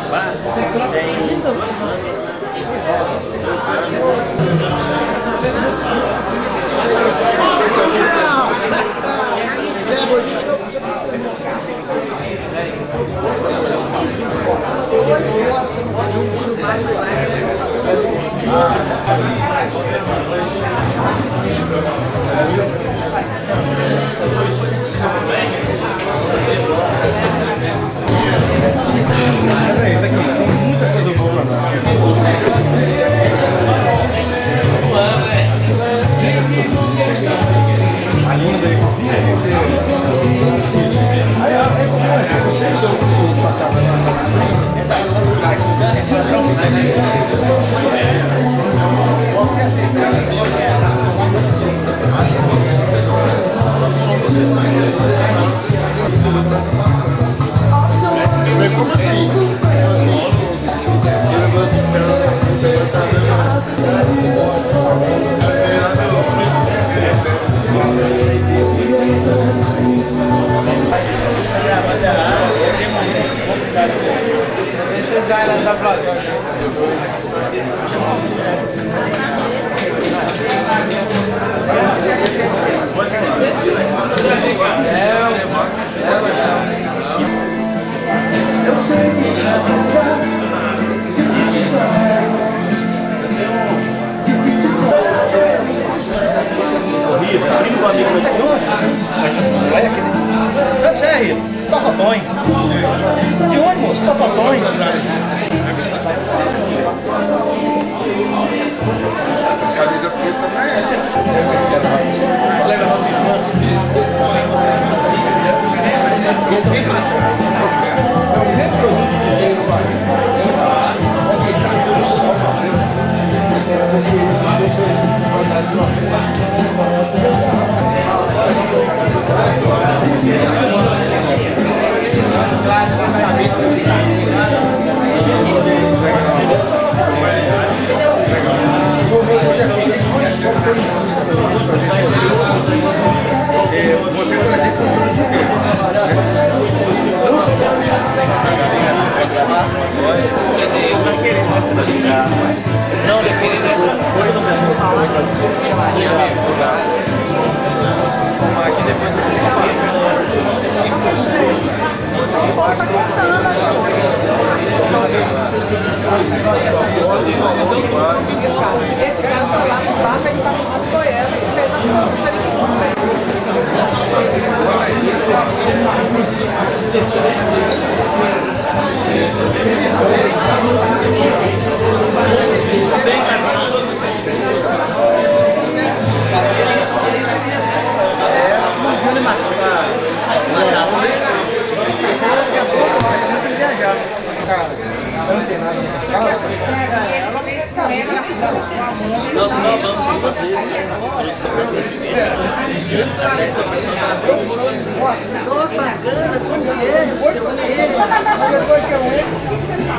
Isso aqui tem muita coisa boa pra nós. A linha daí. Aí, eu não sei se eu sou sua casa Esses islands da Flórida. Eu sei que já Deve ser, Rio. Tocotões. De onde, moço? Tocotões. Camisa preta também você, por exemplo, funciona de quê? Não, depende dessa coisa mesmo. Aqui depois esse cara tá lá no barco, ele passa de Soiana e fez a prova, se ele ficou bem. nós vamos fazer Tô pagando com dinheiro, seu dinheiro.